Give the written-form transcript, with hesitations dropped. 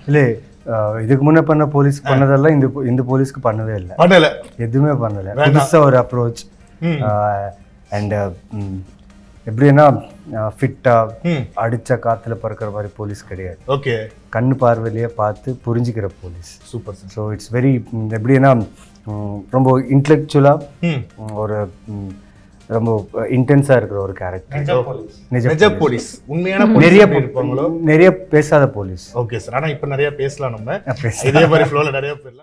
இல்லை இதுக்கு முன்னே பண்ண போலீஸ் பண்ணதெல்லாம் இந்த போலீஸ்க்கு பண்ணவே இல்லை எதுவுமே பண்ணல புதுசாக ஒரு அப்ரோச் அண்ட் எப்படின்னா ஃபிட்டா அடிச்ச காத்துல பறக்கிற மாதிரி போலீஸ் கிடையாது. ஓகே, கண்ணு பார்வையிலேயே பார்த்து புரிஞ்சுக்கிற police. Super. So it's very எப்படின்னா ரொம்ப இன்டெலெக்சுவலா ஒரு ரொம்ப இன்டென்ஸா இருக்கிற ஒரு கேரக்டர். நிஜ போலீஸ், உண்மையான நிறைய பேசாத போலீஸ். ஓகே சார், ஆனா இப்ப நிறைய பேசலாம் நம்ம இதே மாதிரி ஃப்ளோல நிறைய பேசலாம்.